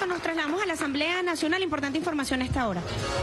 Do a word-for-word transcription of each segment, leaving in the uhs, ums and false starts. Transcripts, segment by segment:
nos trasladamos a la Asamblea Nacional. Importante información a esta hora.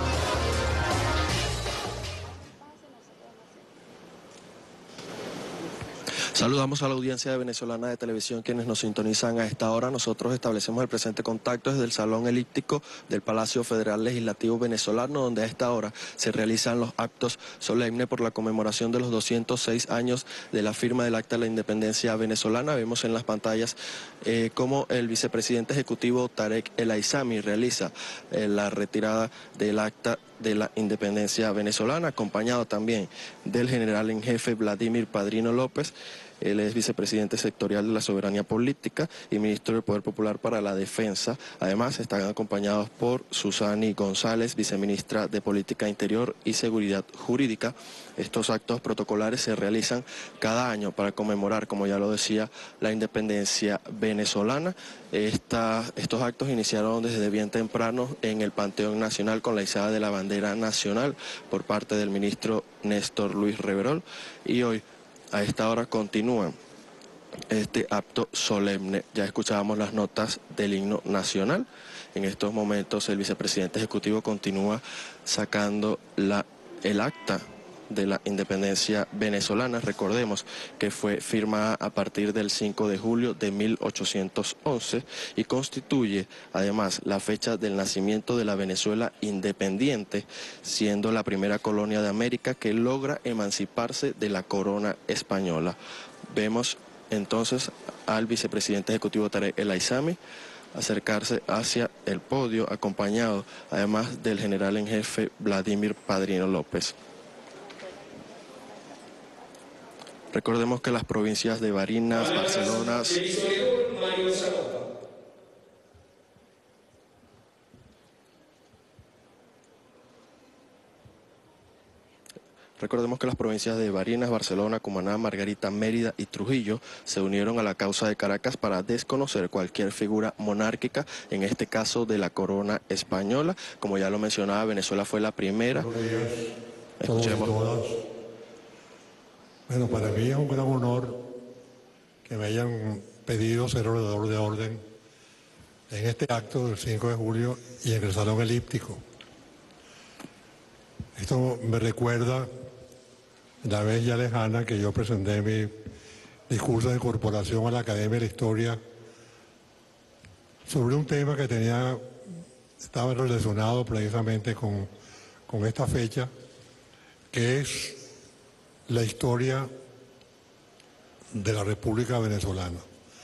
Saludamos a la audiencia de Venezolana de Televisión, quienes nos sintonizan a esta hora. Nosotros establecemos el presente contacto desde el Salón Elíptico del Palacio Federal Legislativo Venezolano, donde a esta hora se realizan los actos solemnes por la conmemoración de los doscientos seis años de la firma del Acta de la Independencia Venezolana. Vemos en las pantallas eh, cómo el vicepresidente ejecutivo Tarek El Aissami realiza eh, la retirada del Acta de la Independencia Venezolana, acompañado también del general en jefe Vladimir Padrino López. Él es vicepresidente sectorial de la Soberanía Política y ministro del Poder Popular para la Defensa. Además, están acompañados por Susani González, viceministra de Política Interior y Seguridad Jurídica. Estos actos protocolares se realizan cada año para conmemorar, como ya lo decía, la independencia venezolana. Esta, estos actos iniciaron desde bien temprano en el Panteón Nacional con la izada de la bandera nacional por parte del ministro Néstor Luis Reverol, y hoy a esta hora continúan este acto solemne. Ya escuchábamos las notas del himno nacional. En estos momentos el vicepresidente ejecutivo continúa sacando la, el acta de la independencia venezolana. Recordemos que fue firmada a partir del cinco de julio de mil ochocientos once y constituye además la fecha del nacimiento de la Venezuela independiente, siendo la primera colonia de América que logra emanciparse de la corona española. Vemos entonces al vicepresidente ejecutivo Tarek El Aissami acercarse hacia el podio, acompañado además del general en jefe Vladimir Padrino López. Recordemos que las provincias de Barinas, Barcelona... Recordemos que las provincias de Barinas, Barcelona, Cumaná, Margarita, Mérida y Trujillo se unieron a la causa de Caracas para desconocer cualquier figura monárquica, en este caso de la corona española. Como ya lo mencionaba, Venezuela fue la primera. Escuchemos. Bueno, para mí es un gran honor que me hayan pedido ser orador de orden en este acto del cinco de julio y en el Salón Elíptico. Esto me recuerda la vez ya lejana que yo presenté mi discurso de incorporación a la Academia de la Historia sobre un tema que tenía, estaba relacionado precisamente con, con esta fecha, que es la historia de la República Venezolana.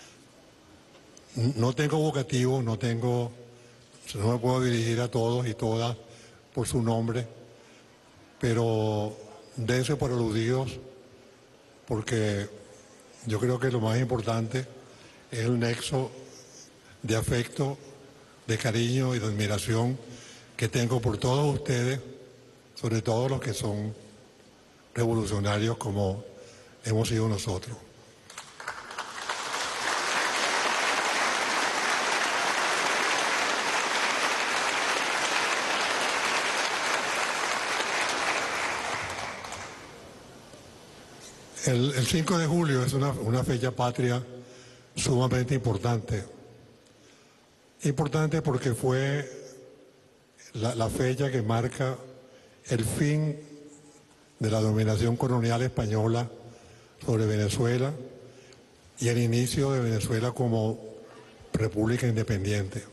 No tengo vocativo, no tengo, no me puedo dirigir a todos y todas por su nombre, pero dense por aludidos, porque yo creo que lo más importante es el nexo de afecto, de cariño y de admiración que tengo por todos ustedes, sobre todo los que son revolucionarios como hemos sido nosotros. El, el cinco de julio es una, una fecha patria sumamente importante. Importante porque fue la, la fecha que marca el fin de la dominación colonial española sobre Venezuela y el inicio de Venezuela como república independiente.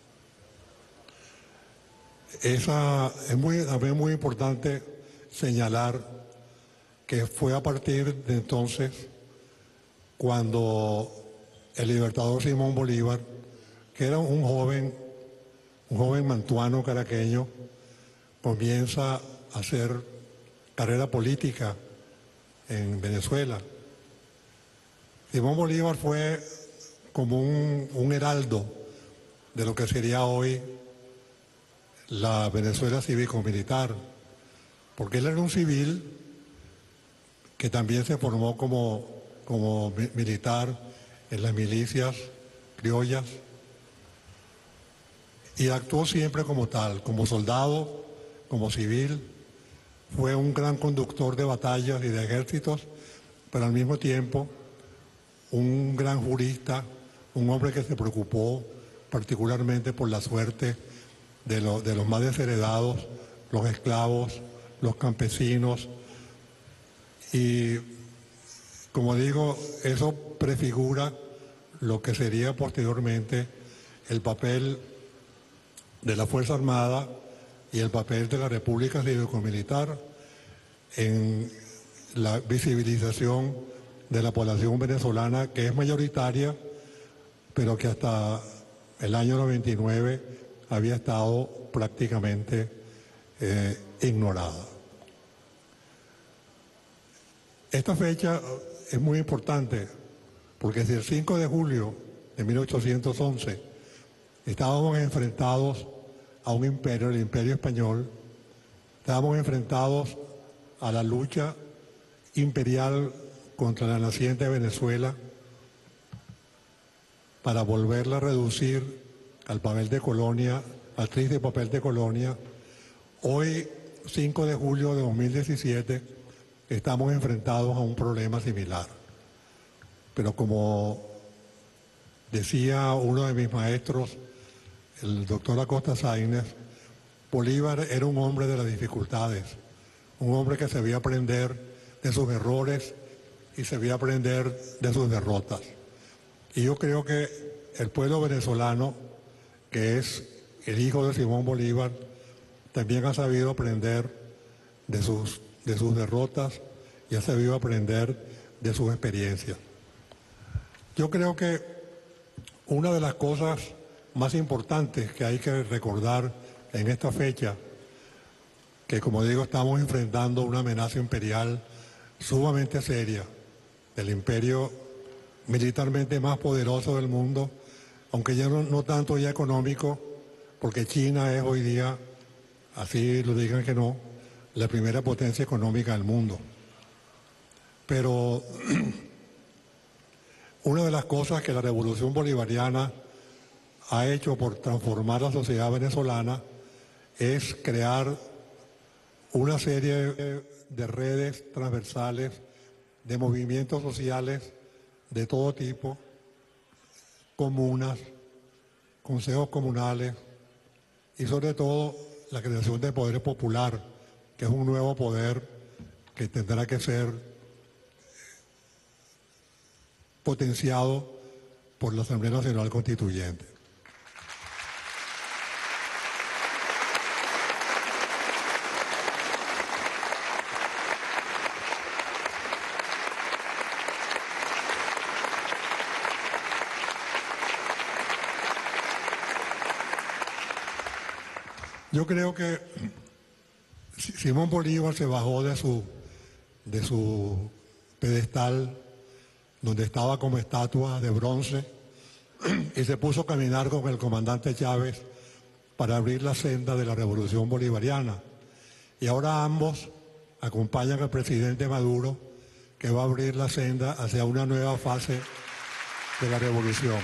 Esa, es muy, también muy importante señalar que fue a partir de entonces cuando el libertador Simón Bolívar, que era un joven, un joven mantuano caraqueño, comienza a hacer carrera política en Venezuela. Simón Bolívar fue como un, un heraldo de lo que sería hoy la Venezuela cívico-militar, porque él era un civil que también se formó como, como militar en las milicias criollas y actuó siempre como tal, como soldado, como civil. Fue un gran conductor de batallas y de ejércitos, pero al mismo tiempo un gran jurista, un hombre que se preocupó particularmente por la suerte de, lo, de los más desheredados, los esclavos, los campesinos. Y, como digo, eso prefigura lo que sería posteriormente el papel de la Fuerza Armada y el papel de la República Cívico-Militar en la visibilización de la población venezolana, que es mayoritaria, pero que hasta el año noventa y nueve había estado prácticamente eh, ignorada. Esta fecha es muy importante porque si el cinco de julio de mil ochocientos once estábamos enfrentados a un imperio, el Imperio Español, estábamos enfrentados a la lucha imperial contra la naciente Venezuela para volverla a reducir al papel de colonia, al triste papel de colonia. Hoy, cinco de julio de dos mil diecisiete, estamos enfrentados a un problema similar. Pero como decía uno de mis maestros, el doctor Acosta Sáenz, Bolívar era un hombre de las dificultades, un hombre que sabía aprender de sus errores y sabía aprender de sus derrotas. Y yo creo que el pueblo venezolano, que es el hijo de Simón Bolívar, también ha sabido aprender de sus, de sus derrotas y ha sabido aprender de sus experiencias. Yo creo que una de las cosas más importantes que hay que recordar en esta fecha, que como digo estamos enfrentando una amenaza imperial sumamente seria, del imperio militarmente más poderoso del mundo, aunque ya no, no tanto ya económico, porque China es hoy día, así lo digan que no, la primera potencia económica del mundo. Pero una de las cosas que la Revolución Bolivariana ha hecho por transformar la sociedad venezolana es crear una serie de redes transversales, de movimientos sociales de todo tipo, comunas, consejos comunales y sobre todo la creación de poder popular, que es un nuevo poder que tendrá que ser potenciado por la Asamblea Nacional Constituyente. Yo creo que Simón Bolívar se bajó de su, de su pedestal, donde estaba como estatua de bronce, y se puso a caminar con el comandante Chávez para abrir la senda de la Revolución Bolivariana. Y ahora ambos acompañan al presidente Maduro, que va a abrir la senda hacia una nueva fase de la revolución.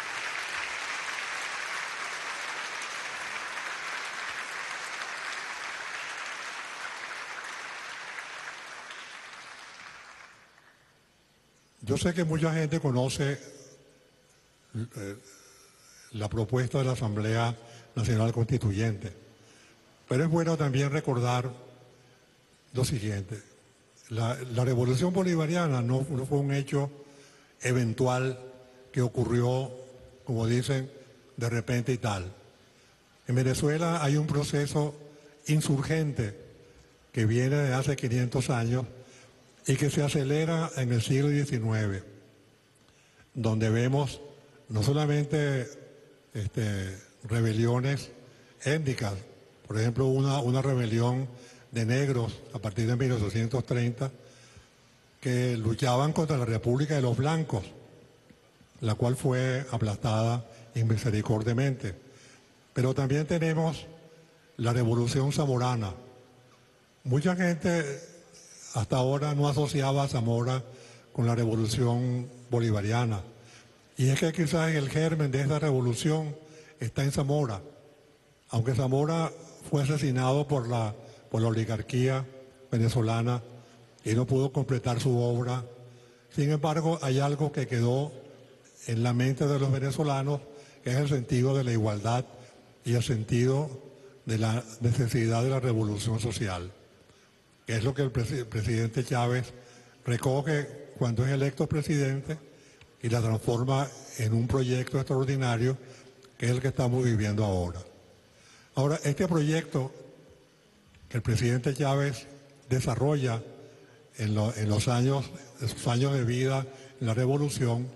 Yo sé que mucha gente conoce eh, la propuesta de la Asamblea Nacional Constituyente, pero es bueno también recordar lo siguiente. La, la Revolución Bolivariana no, no fue un hecho eventual que ocurrió, como dicen, de repente y tal. En Venezuela hay un proceso insurgente que viene de hace quinientos años y que se acelera en el siglo diecinueve, donde vemos no solamente este, rebeliones étnicas, por ejemplo una, una rebelión de negros a partir de mil ochocientos treinta, que luchaban contra la República de los Blancos, la cual fue aplastada inmisericordiamente. Pero también tenemos la Revolución Zamorana. Mucha gente hasta ahora no asociaba a Zamora con la Revolución Bolivariana. Y es que quizás el germen de esta revolución está en Zamora. Aunque Zamora fue asesinado por la, por la oligarquía venezolana y no pudo completar su obra, sin embargo hay algo que quedó en la mente de los venezolanos que es el sentido de la igualdad y el sentido de la necesidad de la revolución social, que es lo que el pres- presidente Chávez recoge cuando es electo presidente y la transforma en un proyecto extraordinario que es el que estamos viviendo ahora. Ahora, este proyecto que el presidente Chávez desarrolla en, lo, en los años, sus años de vida en la revolución,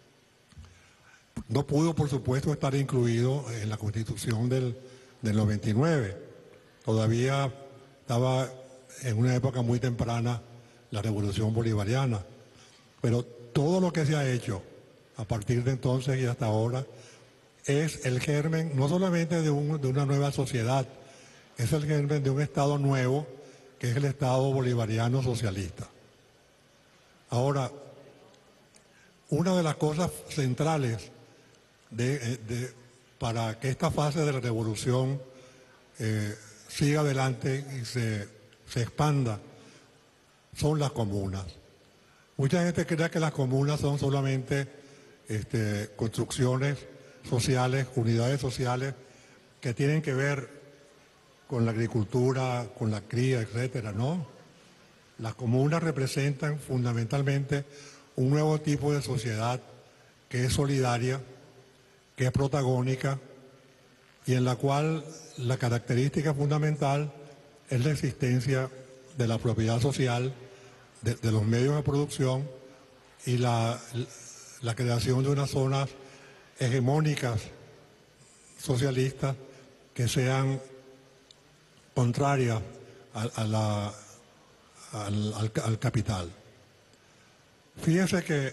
no pudo, por supuesto, estar incluido en la Constitución del, del noventa y nueve. Todavía estaba en una época muy temprana la Revolución Bolivariana. Pero todo lo que se ha hecho a partir de entonces y hasta ahora es el germen no solamente de, un, de una nueva sociedad, es el germen de un Estado nuevo, que es el Estado bolivariano socialista. Ahora, una de las cosas centrales de, de, para que esta fase de la revolución eh, siga adelante y se, se expanda son las comunas. Mucha gente cree que las comunas son solamente este, construcciones sociales, unidades sociales que tienen que ver con la agricultura, con la cría, etcétera. No, las comunas representan fundamentalmente un nuevo tipo de sociedad que es solidaria, que es protagónica y en la cual la característica fundamental es la existencia de la propiedad social, de, de los medios de producción y la, la creación de unas zonas hegemónicas socialistas que sean contrarias a, a la, al, al, al capital. Fíjense que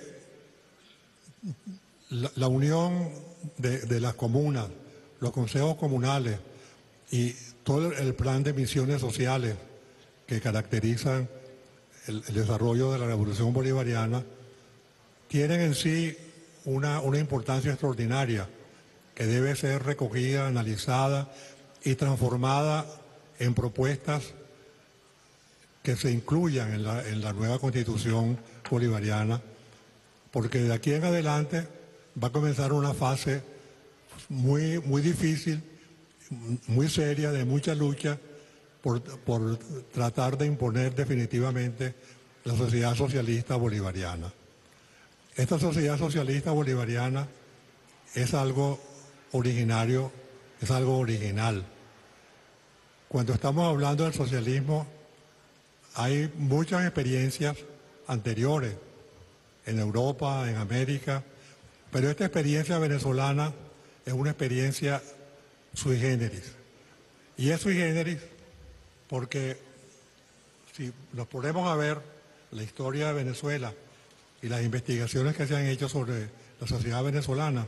la, la unión de, de las comunas, los consejos comunales y todo el plan de misiones sociales que caracterizan el, el desarrollo de la Revolución Bolivariana tienen en sí una, una importancia extraordinaria que debe ser recogida, analizada y transformada en propuestas que se incluyan en la, en la nueva Constitución bolivariana, porque de aquí en adelante va a comenzar una fase muy, muy difícil, muy seria, de mucha lucha por, por tratar de imponer definitivamente la sociedad socialista bolivariana. Esta sociedad socialista bolivariana es algo originario, es algo original. Cuando estamos hablando del socialismo, hay muchas experiencias anteriores en Europa, en América, pero esta experiencia venezolana es una experiencia sui generis. Y es sui generis porque si nos ponemos a ver la historia de Venezuela y las investigaciones que se han hecho sobre la sociedad venezolana,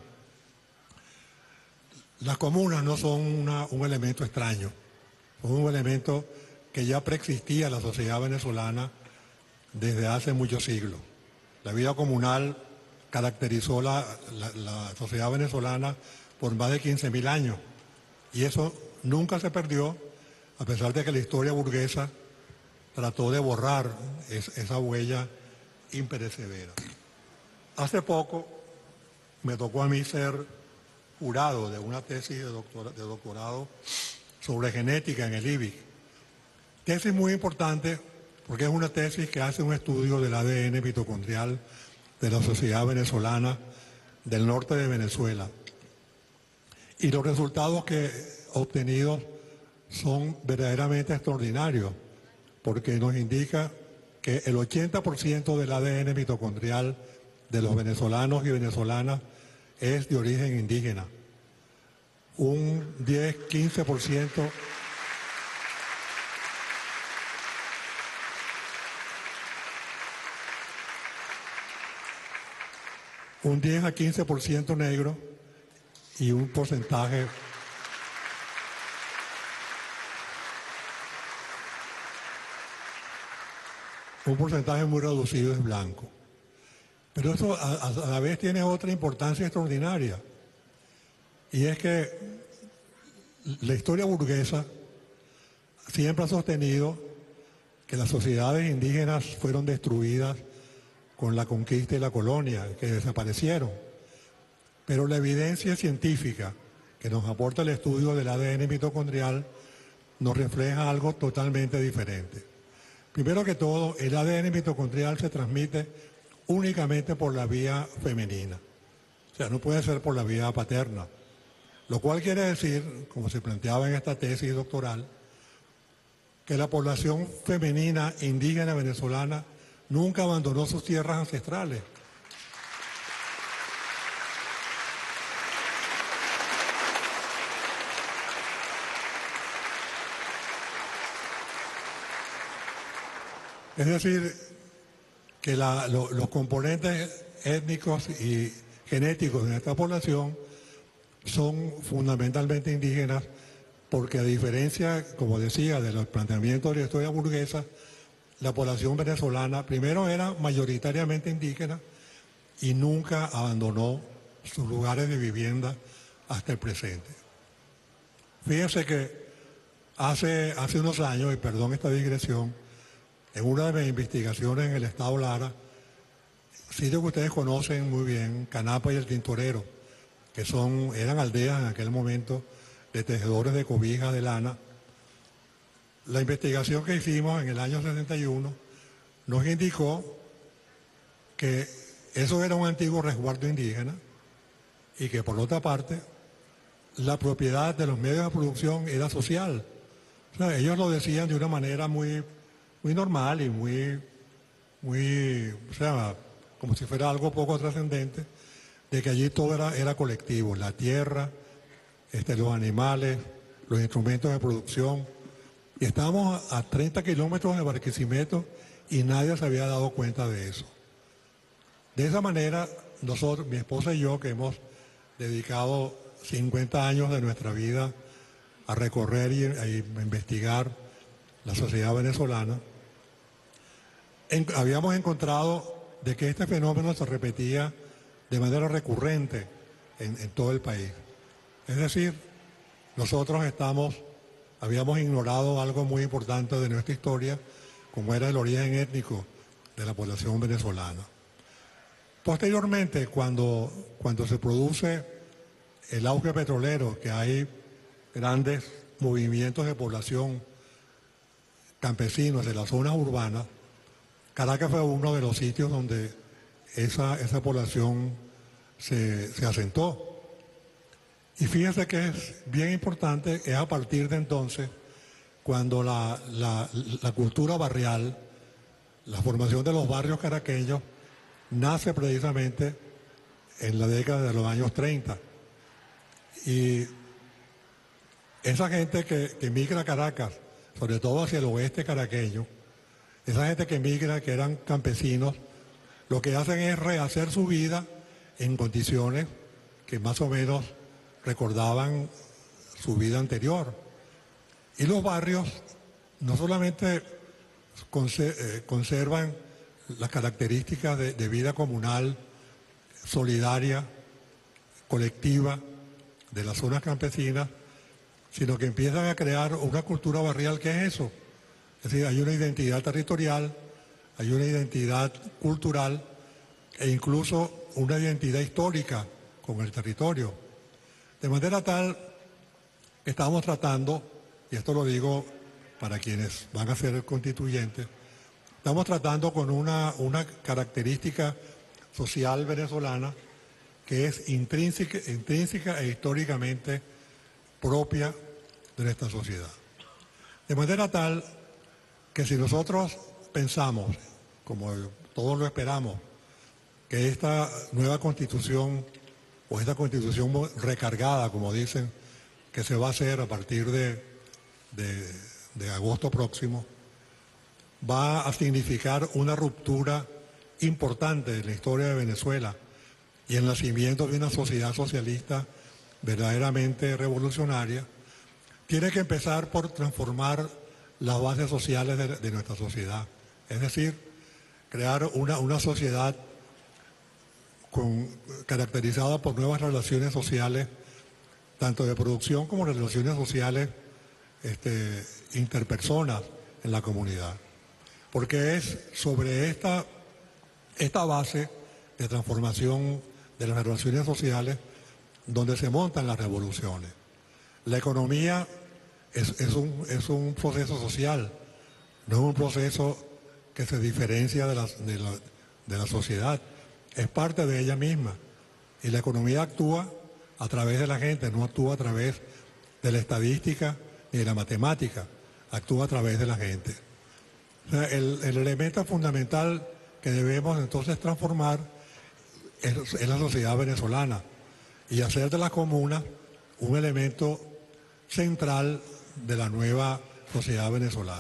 las comunas no son una, un elemento extraño, son un elemento que ya preexistía en la sociedad venezolana desde hace muchos siglos. La vida comunal caracterizó la, la, la sociedad venezolana por más de quince mil años y eso nunca se perdió, a pesar de que la historia burguesa trató de borrar es, esa huella imperecedera. Hace poco me tocó a mí ser jurado de una tesis de, doctora, de doctorado sobre genética en el I B I C. Tesis muy importante porque es una tesis que hace un estudio del A D N mitocondrial de la sociedad venezolana del norte de Venezuela. Y los resultados que obtenidos son verdaderamente extraordinarios, porque nos indica que el ochenta por ciento del A D N mitocondrial de los venezolanos y venezolanas es de origen indígena. Un diez a quince por ciento un diez a quince por ciento negro y un porcentaje un porcentaje muy reducido es blanco. Pero eso a, a la vez tiene otra importancia extraordinaria, y es que la historia burguesa siempre ha sostenido que las sociedades indígenas fueron destruidas con la conquista y la colonia, que desaparecieron. Pero la evidencia científica que nos aporta el estudio del A D N mitocondrial nos refleja algo totalmente diferente. Primero que todo, el A D N mitocondrial se transmite únicamente por la vía femenina. O sea, no puede ser por la vía paterna. Lo cual quiere decir, como se planteaba en esta tesis doctoral, que la población femenina indígena venezolana nunca abandonó sus tierras ancestrales. Es decir, que la, lo, los componentes étnicos y genéticos de esta población son fundamentalmente indígenas, porque a diferencia, como decía, de los planteamientos de la historia burguesa, la población venezolana primero era mayoritariamente indígena y nunca abandonó sus lugares de vivienda hasta el presente. Fíjense que hace, hace unos años, y perdón esta digresión, en una de mis investigaciones en el estado Lara, sitio que ustedes conocen muy bien, Canapa y el Tintorero, que son, eran aldeas en aquel momento de tejedores de cobijas de lana. La investigación que hicimos en el año sesenta y uno nos indicó que eso era un antiguo resguardo indígena y que por otra parte la propiedad de los medios de producción era social. O sea, ellos lo decían de una manera muy, muy normal y muy, muy, o sea, como si fuera algo poco trascendente, de que allí todo era, era colectivo, la tierra, este, los animales, los instrumentos de producción. Y estábamos a treinta kilómetros de Barquisimeto y nadie se había dado cuenta de eso. De esa manera, nosotros, mi esposa y yo, que hemos dedicado cincuenta años de nuestra vida a recorrer y a investigar la sociedad venezolana, en, habíamos encontrado de que este fenómeno se repetía de manera recurrente en, en todo el país. Es decir, nosotros estamos, habíamos ignorado algo muy importante de nuestra historia, como era el origen étnico de la población venezolana. Posteriormente, cuando, cuando se produce el auge petrolero, que hay grandes movimientos de población campesinos de las zonas urbanas, Caracas fue uno de los sitios donde esa, esa población se, se asentó. Y fíjense que es bien importante, es a partir de entonces, cuando la, la, la cultura barrial, la formación de los barrios caraqueños, nace precisamente en la década de los años treinta. Y esa gente que, que migra a Caracas, sobre todo hacia el oeste caraqueño, esa gente que migra, que eran campesinos, lo que hacen es rehacer su vida en condiciones que más o menos recordaban su vida anterior. Y los barrios no solamente conservan las características de, de vida comunal, solidaria, colectiva de las zonas campesinas, sino que empiezan a crear una cultura barrial. ¿Qué es eso? Es decir, hay una identidad territorial, hay una identidad cultural e incluso una identidad histórica con el territorio. De manera tal que estamos tratando, y esto lo digo para quienes van a ser constituyentes, estamos tratando con una, una característica social venezolana que es intrínseca, intrínseca e históricamente propia de nuestra sociedad. De manera tal que si nosotros pensamos, como todos lo esperamos, que esta nueva constitución o esta constitución recargada, como dicen, que se va a hacer a partir de, de, de agosto próximo, va a significar una ruptura importante en la historia de Venezuela y el nacimiento de una sociedad socialista verdaderamente revolucionaria, tiene que empezar por transformar las bases sociales de, de nuestra sociedad. Es decir, crear una, una sociedad con, caracterizada por nuevas relaciones sociales, tanto de producción como de relaciones sociales este, interpersonas en la comunidad. Porque es sobre esta, esta base de transformación de las relaciones sociales donde se montan las revoluciones. La economía es, es, un, es un proceso social, no es un proceso que se diferencia de la, de, la, de la sociedad, es parte de ella misma. Y la economía actúa a través de la gente, no actúa a través de la estadística ni de la matemática, actúa a través de la gente. O sea, el, el elemento fundamental que debemos entonces transformar es, es la sociedad venezolana y hacer de las comunas un elemento central de la nueva sociedad venezolana.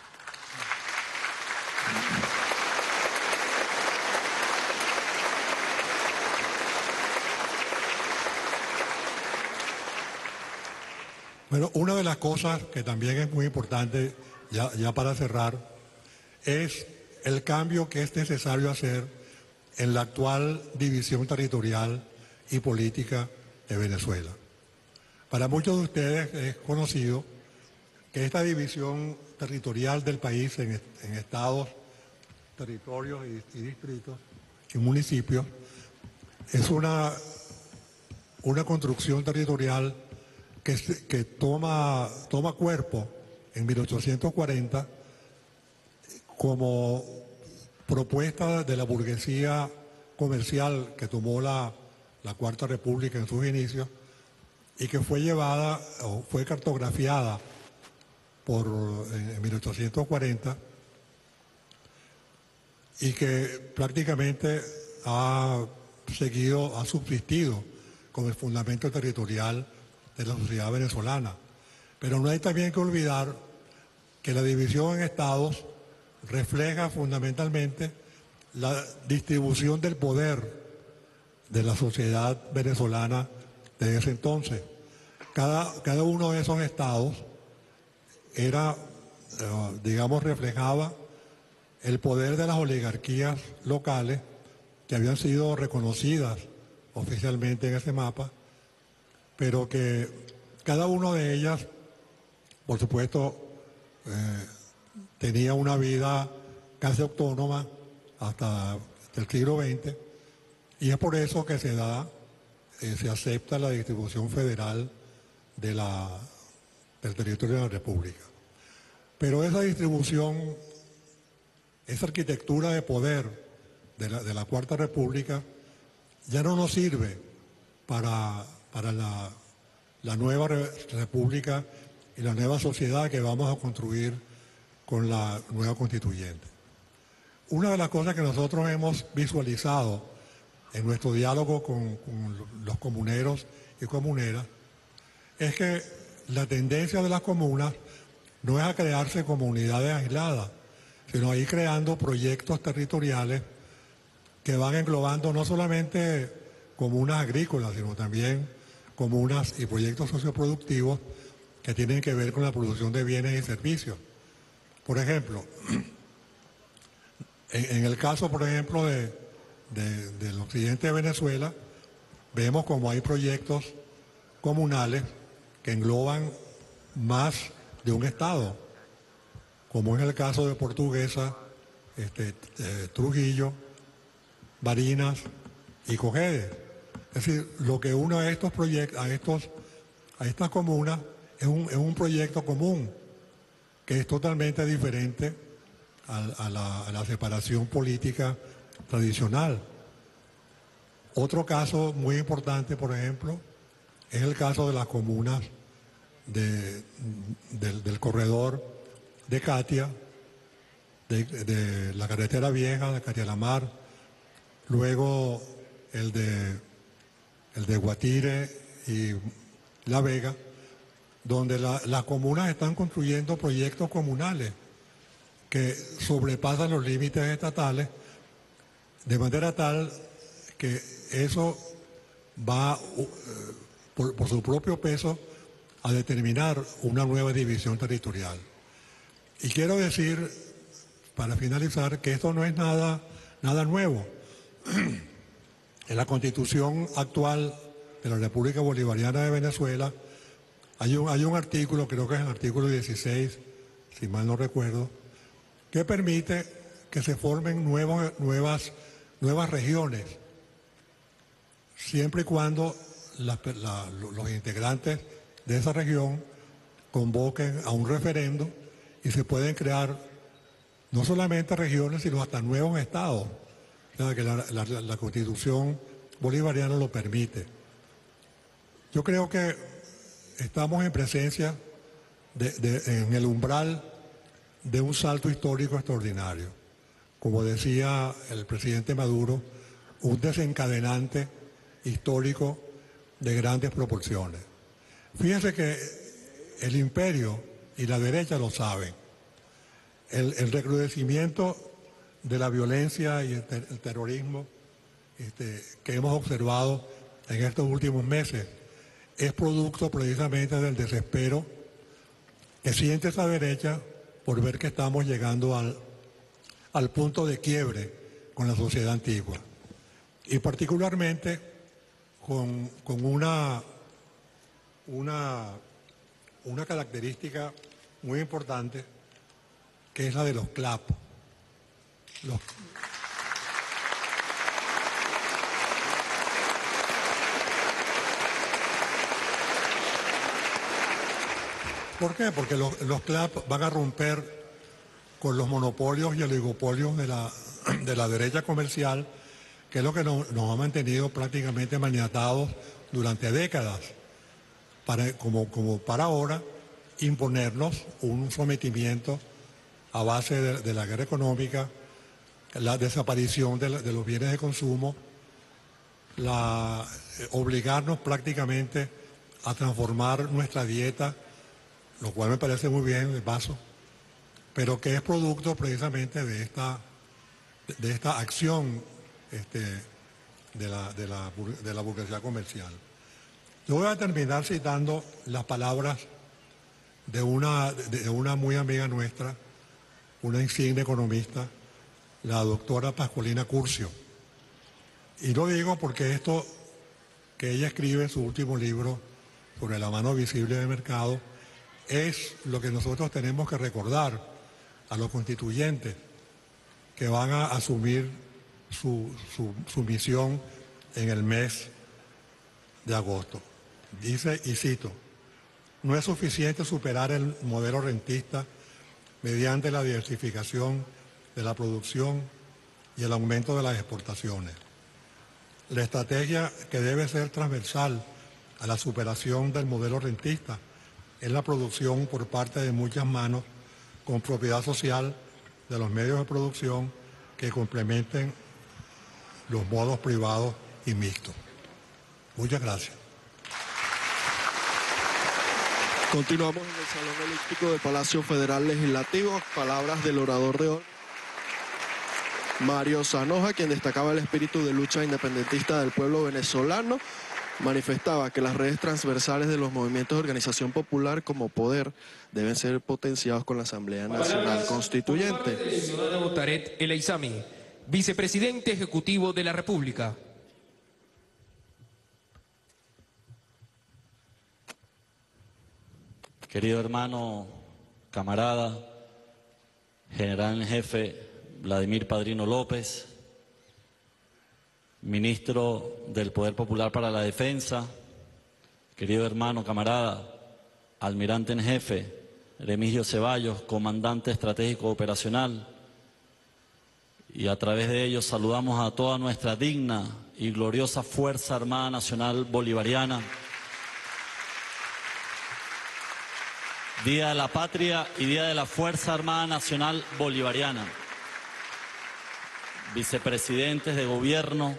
Bueno, una de las cosas que también es muy importante, ya, ya para cerrar, es el cambio que es necesario hacer en la actual división territorial y política de Venezuela. Para muchos de ustedes es conocido que esta división territorial del país en, en estados, territorios y, y distritos y municipios es una, una construcción territorial que, que toma, toma cuerpo en mil ochocientos cuarenta como propuesta de la burguesía comercial que tomó la, la Cuarta República en sus inicios y que fue llevada o fue cartografiada por, en mil ochocientos cuarenta y que prácticamente ha seguido, ha subsistido como el fundamento territorial de la sociedad venezolana. Pero no hay también que olvidar que la división en estados refleja fundamentalmente la distribución del poder de la sociedad venezolana de ese entonces. Cada, cada uno de esos estados era, eh, digamos, reflejaba el poder de las oligarquías locales que habían sido reconocidas oficialmente en ese mapa, pero que cada una de ellas, por supuesto, eh, tenía una vida casi autónoma hasta el siglo veinte, y es por eso que se da, eh, se acepta la distribución federal de la, del territorio de la República. Pero esa distribución, esa arquitectura de poder de la, de la Cuarta República ya no nos sirve para, para la, la nueva república y la nueva sociedad que vamos a construir con la nueva constituyente. Una de las cosas que nosotros hemos visualizado en nuestro diálogo con, con los comuneros y comuneras es que la tendencia de las comunas no es a crearse comunidades aisladas, sino a ir creando proyectos territoriales que van englobando no solamente comunas agrícolas, sino también comunas y proyectos socioproductivos que tienen que ver con la producción de bienes y servicios. Por ejemplo, en, en el caso, por ejemplo, de, de, del occidente de Venezuela, vemos como hay proyectos comunales que engloban más de un estado, como es el caso de Portuguesa, este, eh, Trujillo, Barinas y Cojedes. Es decir, lo que une a estos proyectos, a estos, a estas comunas es un, es un proyecto común que es totalmente diferente a, a, la, a la separación política tradicional. Otro caso muy importante, por ejemplo, es el caso de las comunas de, de, del corredor de Catia, de, de la carretera vieja de Catia la Mar, luego el de, el de Guatire y La Vega, donde la, las comunas están construyendo proyectos comunales que sobrepasan los límites estatales, de manera tal que eso va uh, por, por su propio peso a determinar una nueva división territorial. Y quiero decir, para finalizar, que esto no es nada, nada nuevo. En la Constitución actual de la República Bolivariana de Venezuela hay un, hay un artículo, creo que es el artículo dieciséis, si mal no recuerdo, que permite que se formen nuevos, nuevas, nuevas regiones, siempre y cuando la, la, los integrantes de esa región convoquen a un referendo y se pueden crear no solamente regiones, sino hasta nuevos estados, o sea, que la, la, la Constitución bolivariana lo permite. Yo creo que estamos en presencia, de, de, en el umbral de un salto histórico extraordinario. Como decía el presidente Maduro, un desencadenante histórico de grandes proporciones. Fíjense que el imperio y la derecha lo saben. El, el recrudecimiento de la violencia y el, ter el terrorismo este, que hemos observado en estos últimos meses es producto precisamente del desespero que siente esa derecha por ver que estamos llegando al, al punto de quiebre con la sociedad antigua. Y particularmente con, con una, una, una característica muy importante, que es la de los C L A P. Los... ¿Por qué? Porque los, los C L A P van a romper con los monopolios y oligopolios de la, de la derecha comercial, que es lo que nos, nos ha mantenido prácticamente maniatados durante décadas, para, como, como para ahora imponernos un sometimiento a base de, de la guerra económica, la desaparición de, la, de los bienes de consumo, la, eh, obligarnos prácticamente a transformar nuestra dieta, lo cual me parece muy bien, el paso, pero que es producto precisamente de esta, de esta acción este, de, la, de, la, de la burguesía comercial. Yo voy a terminar citando las palabras de una, de una muy amiga nuestra, una insigne economista, la doctora Pascualina Curcio. Y lo digo porque esto que ella escribe en su último libro sobre la mano visible del mercado es lo que nosotros tenemos que recordar a los constituyentes que van a asumir su, su, su misión en el mes de agosto. Dice, y cito, no es suficiente superar el modelo rentista mediante la diversificación de la producción y el aumento de las exportaciones. La estrategia que debe ser transversal a la superación del modelo rentista es la producción por parte de muchas manos con propiedad social de los medios de producción que complementen los modos privados y mixtos. Muchas gracias. Continuamos en el Salón Elíptico del Palacio Federal Legislativo. Palabras del orador de hoy, Mario Zanoja, quien destacaba el espíritu de lucha independentista del pueblo venezolano. Manifestaba que las redes transversales de los movimientos de organización popular como poder deben ser potenciados con la Asamblea Nacional Constituyente. El ciudadano Tarek El Aizami, vicepresidente ejecutivo de la República. Querido hermano, camarada, general en jefe Vladimir Padrino López, ministro del Poder Popular para la Defensa, querido hermano, camarada, almirante en jefe Remigio Ceballos, comandante estratégico operacional, y a través de ellos saludamos a toda nuestra digna y gloriosa Fuerza Armada Nacional Bolivariana. Día de la Patria y Día de la Fuerza Armada Nacional Bolivariana. Vicepresidentes de gobierno,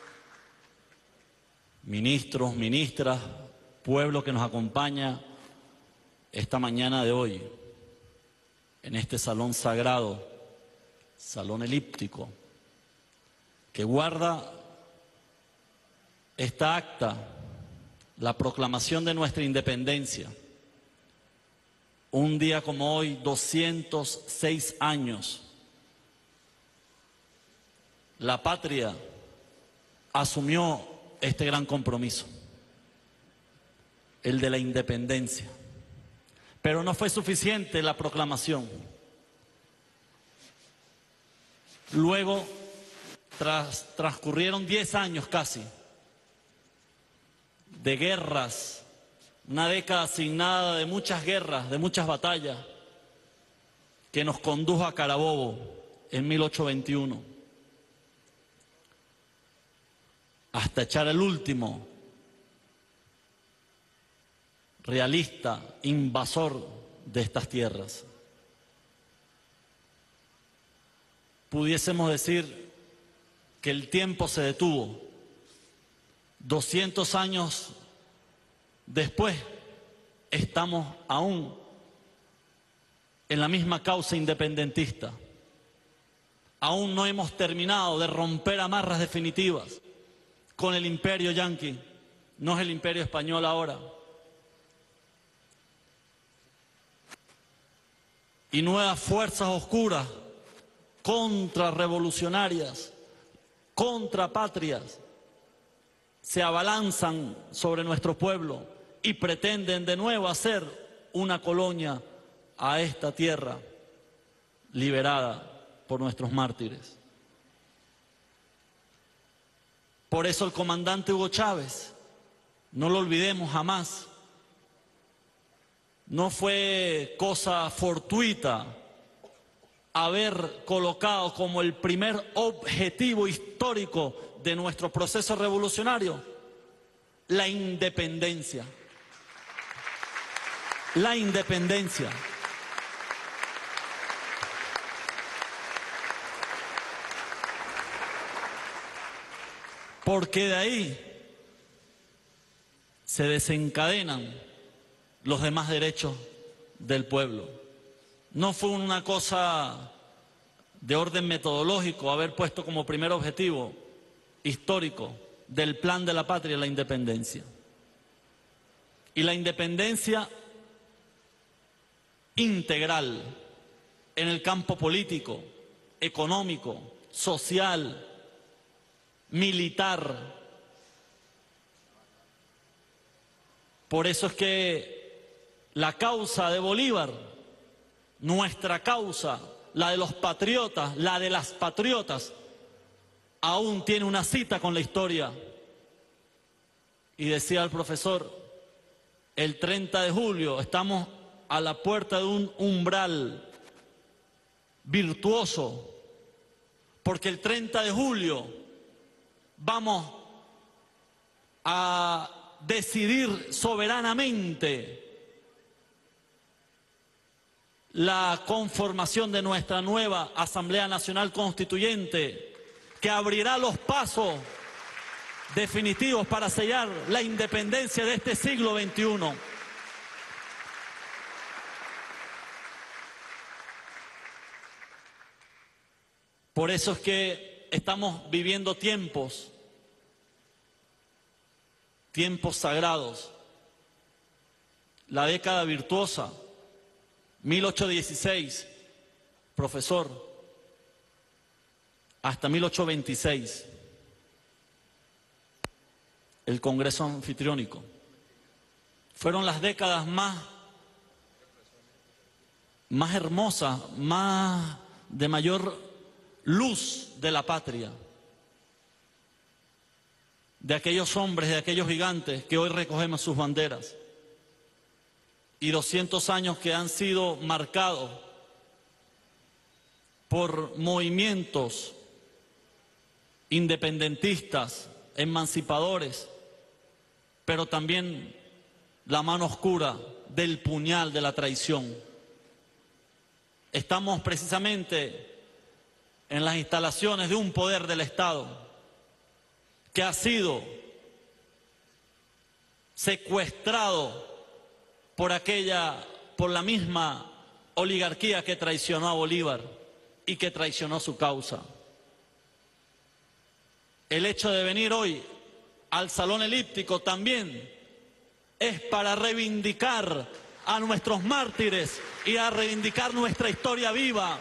ministros, ministras, pueblo que nos acompaña esta mañana de hoy en este salón sagrado, salón elíptico, que guarda esta acta, la proclamación de nuestra independencia. Un día como hoy, doscientos seis años, la patria asumió este gran compromiso, el de la independencia. Pero no fue suficiente la proclamación. Luego, tras, transcurrieron diez años casi, de guerras, una década asignada de muchas guerras, de muchas batallas, que nos condujo a Carabobo en mil ochocientos veintiuno, hasta echar el último realista, invasor de estas tierras. Pudiésemos decir que el tiempo se detuvo. doscientos años después estamos aún en la misma causa independentista. Aún no hemos terminado de romper amarras definitivas con el imperio yanqui. No es el imperio español ahora. Y nuevas fuerzas oscuras, contrarrevolucionarias, contrapatrias, se abalanzan sobre nuestro pueblo y pretenden de nuevo hacer una colonia a esta tierra liberada por nuestros mártires. Por eso el comandante Hugo Chávez, no lo olvidemos jamás, no fue cosa fortuita haber colocado como el primer objetivo histórico de nuestro proceso revolucionario la independencia. La independencia. Porque de ahí se desencadenan los demás derechos del pueblo. No fue una cosa de orden metodológico haber puesto como primer objetivo histórico del plan de la patria la independencia. Y la independencia integral en el campo político, económico, social, militar. Por eso es que la causa de Bolívar, nuestra causa, la de los patriotas, la de las patriotas, aún tiene una cita con la historia. Y decía el profesor, el treinta de julio estamos a la puerta de un umbral virtuoso, porque el treinta de julio vamos a decidir soberanamente la conformación de nuestra nueva Asamblea Nacional Constituyente, que abrirá los pasos definitivos para sellar la independencia de este siglo veintiuno. Por eso es que estamos viviendo tiempos, tiempos sagrados. La década virtuosa, mil ochocientos dieciséis, profesor, hasta mil ochocientos veintiséis, el Congreso Anfitriónico. Fueron las décadas más, más hermosas, más de mayor luz de la patria, de aquellos hombres, de aquellos gigantes que hoy recogemos sus banderas, y doscientos años que han sido marcados por movimientos independentistas, emancipadores, pero también la mano oscura del puñal de la traición. Estamos precisamente en las instalaciones de un poder del Estado que ha sido secuestrado por aquella, por la misma oligarquía que traicionó a Bolívar y que traicionó su causa. El hecho de venir hoy al Salón Elíptico también es para reivindicar a nuestros mártires y a reivindicar nuestra historia viva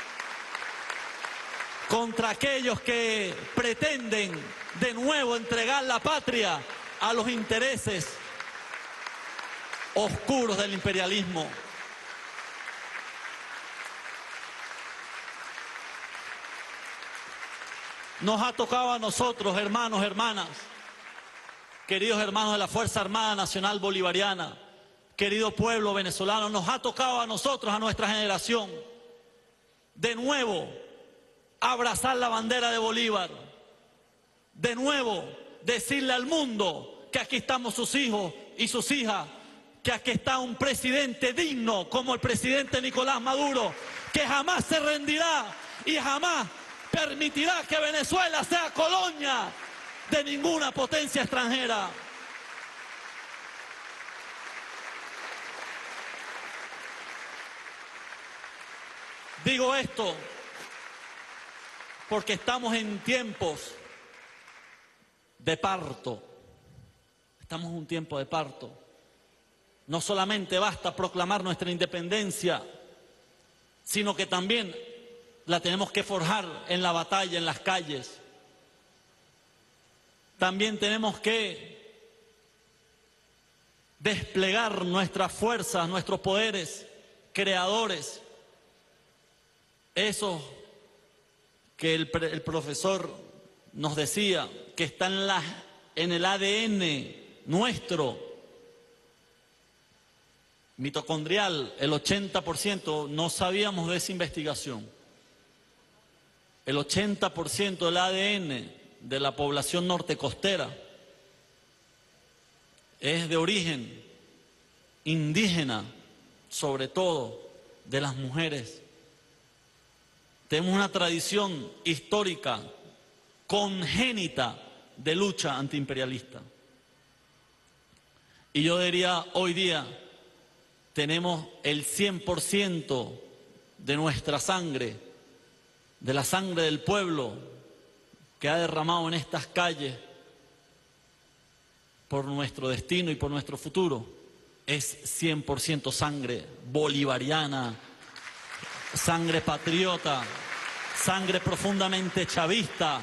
contra aquellos que pretenden de nuevo entregar la patria a los intereses oscuros del imperialismo. Nos ha tocado a nosotros, hermanos, hermanas, queridos hermanos de la Fuerza Armada Nacional Bolivariana, querido pueblo venezolano, nos ha tocado a nosotros, a nuestra generación, de nuevo abrazar la bandera de Bolívar, de nuevo decirle al mundo que aquí estamos sus hijos y sus hijas, que aquí está un presidente digno como el presidente Nicolás Maduro, que jamás se rendirá y jamás permitirá que Venezuela sea colonia de ninguna potencia extranjera. Digo esto porque estamos en tiempos de parto. Estamos en un tiempo de parto. No solamente basta proclamar nuestra independencia, sino que también la tenemos que forjar en la batalla, en las calles. También tenemos que desplegar nuestras fuerzas, nuestros poderes creadores. Eso que el, el profesor nos decía, que está en, la, en el A D N nuestro, mitocondrial, el ochenta por ciento, no sabíamos de esa investigación. El ochenta por ciento del A D N de la población norte costera es de origen indígena, sobre todo de las mujeres. Tenemos una tradición histórica, congénita, de lucha antiimperialista. Y yo diría, hoy día tenemos el cien por ciento de nuestra sangre, de la sangre del pueblo que ha derramado en estas calles por nuestro destino y por nuestro futuro, es cien por ciento sangre bolivariana, sangre patriota, sangre profundamente chavista.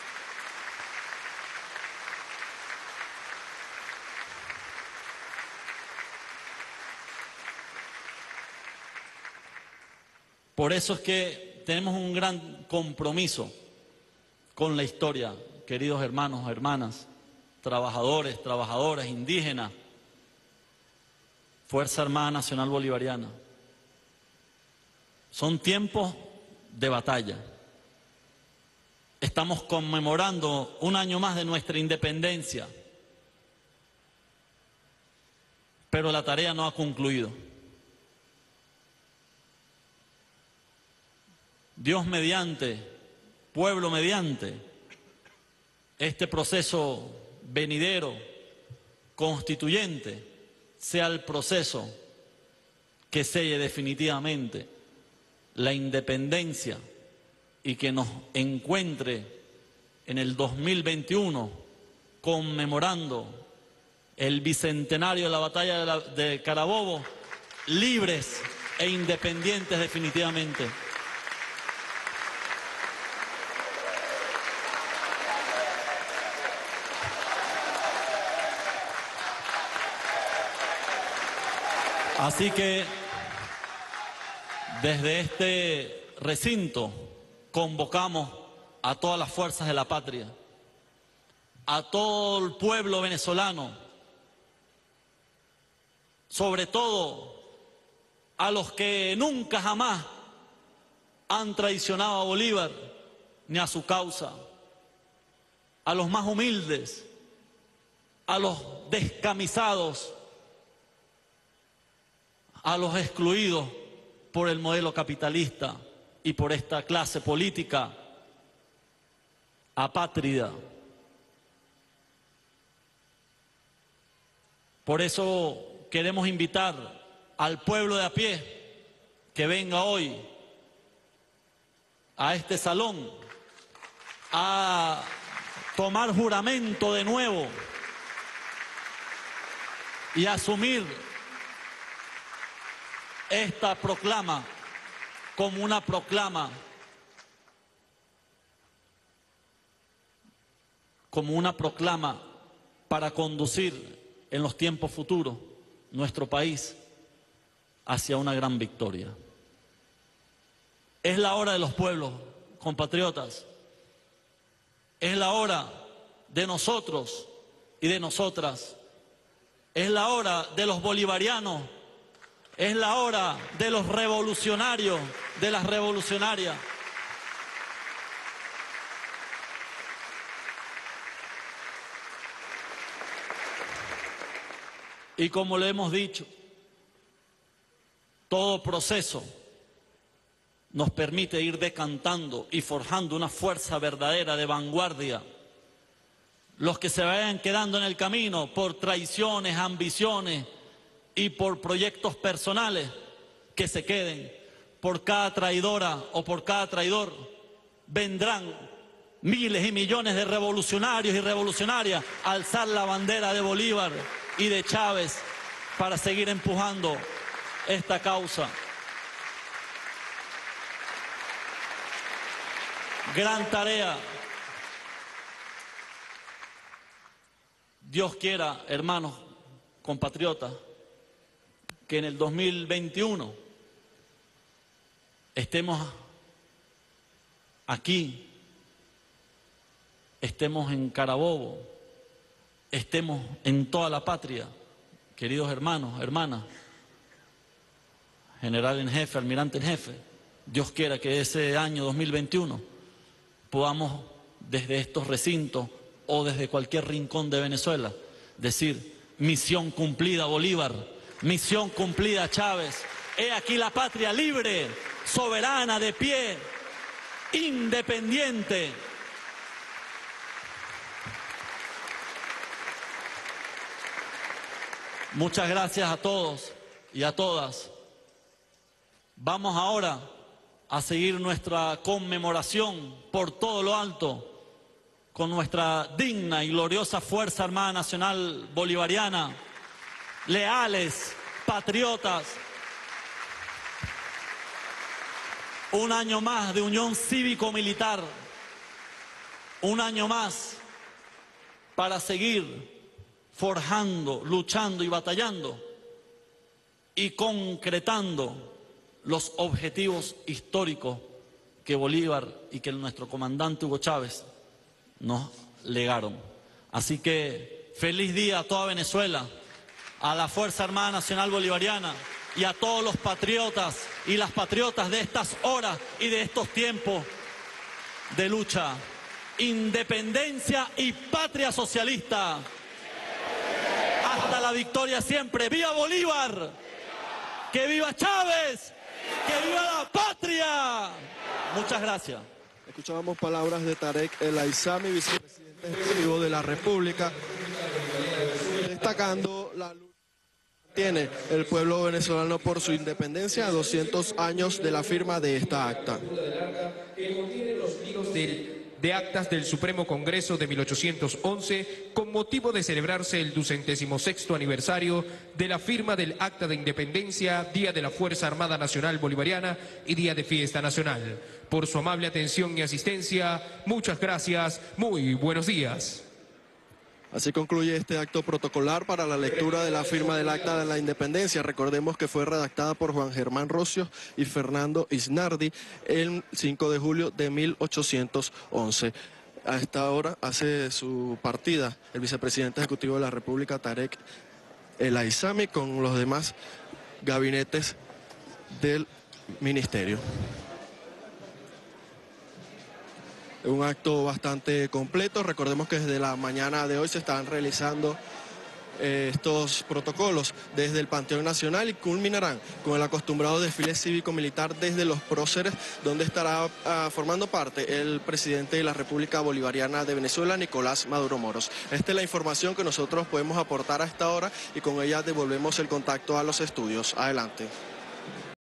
Por eso es que tenemos un gran compromiso con la historia, queridos hermanos, hermanas, trabajadores, trabajadoras, indígenas, Fuerza Armada Nacional Bolivariana. Son tiempos de batalla. Estamos conmemorando un año más de nuestra independencia, pero la tarea no ha concluido. Dios mediante, pueblo mediante, este proceso venidero, constituyente, sea el proceso que selle definitivamente la independencia y que nos encuentre en el dos mil veintiuno conmemorando el bicentenario de la batalla de, la, de Carabobo, libres e independientes definitivamente. Así que desde este recinto convocamos a todas las fuerzas de la patria, a todo el pueblo venezolano, sobre todo a los que nunca jamás han traicionado a Bolívar ni a su causa, a los más humildes, a los descamisados, a los excluidos por el modelo capitalista y por esta clase política apátrida. Por eso queremos invitar al pueblo de a pie que venga hoy a este salón a tomar juramento de nuevo y asumir esta proclama como una proclama, como una proclama para conducir en los tiempos futuros nuestro país hacia una gran victoria. Es la hora de los pueblos, compatriotas. Es la hora de nosotros y de nosotras. Es la hora de los bolivarianos, es la hora de los revolucionarios, de las revolucionarias. Y como le hemos dicho, todo proceso nos permite ir decantando y forjando una fuerza verdadera de vanguardia. Los que se vayan quedando en el camino por traiciones, ambiciones y por proyectos personales, que se queden. Por cada traidora o por cada traidor vendrán miles y millones de revolucionarios y revolucionarias a alzar la bandera de Bolívar y de Chávez para seguir empujando esta causa. Gran tarea. Dios quiera, hermanos, compatriotas, que en el dos mil veintiuno estemos aquí, estemos en Carabobo, estemos en toda la patria, queridos hermanos, hermanas, general en jefe, almirante en jefe. Dios quiera que ese año dos mil veintiuno podamos desde estos recintos o desde cualquier rincón de Venezuela decir: misión cumplida Bolívar, misión cumplida Chávez. He aquí la patria libre, soberana, de pie, independiente. Muchas gracias a todos y a todas. Vamos ahora a seguir nuestra conmemoración por todo lo alto con nuestra digna y gloriosa Fuerza Armada Nacional Bolivariana, leales, patriotas. Un año más de unión cívico-militar, un año más para seguir forjando, luchando y batallando y concretando los objetivos históricos que Bolívar y que nuestro comandante Hugo Chávez nos legaron. Así que feliz día a toda Venezuela, a la Fuerza Armada Nacional Bolivariana y a todos los patriotas y las patriotas de estas horas y de estos tiempos de lucha. Independencia y patria socialista. Hasta la victoria siempre. ¡Viva Bolívar! ¡Que viva Chávez! ¡Que viva la patria! Muchas gracias. Escuchábamos palabras de Tarek El Aizami, vicepresidente ejecutivo de la República, destacando la lucha que tiene el pueblo venezolano por su independencia a doscientos años de la firma de esta acta. Que contiene los libros del de actas del Supremo Congreso de mil ochocientos once con motivo de celebrarse el ducentésimo sexto aniversario de la firma del Acta de Independencia, Día de la Fuerza Armada Nacional Bolivariana y Día de Fiesta Nacional. Por su amable atención y asistencia, muchas gracias, muy buenos días. Así concluye este acto protocolar para la lectura de la firma del Acta de la Independencia. Recordemos que fue redactada por Juan Germán Rocio y Fernando Isnardi el cinco de julio de mil ochocientos once. A esta hora hace su partida el vicepresidente ejecutivo de la República, Tarek El Aizami, con los demás gabinetes del ministerio. Un acto bastante completo. Recordemos que desde la mañana de hoy se están realizando eh, estos protocolos desde el Panteón Nacional y culminarán con el acostumbrado desfile cívico-militar desde los próceres, donde estará uh, formando parte el presidente de la República Bolivariana de Venezuela, Nicolás Maduro Moros. Esta es la información que nosotros podemos aportar a esta hora y con ella devolvemos el contacto a los estudios. Adelante.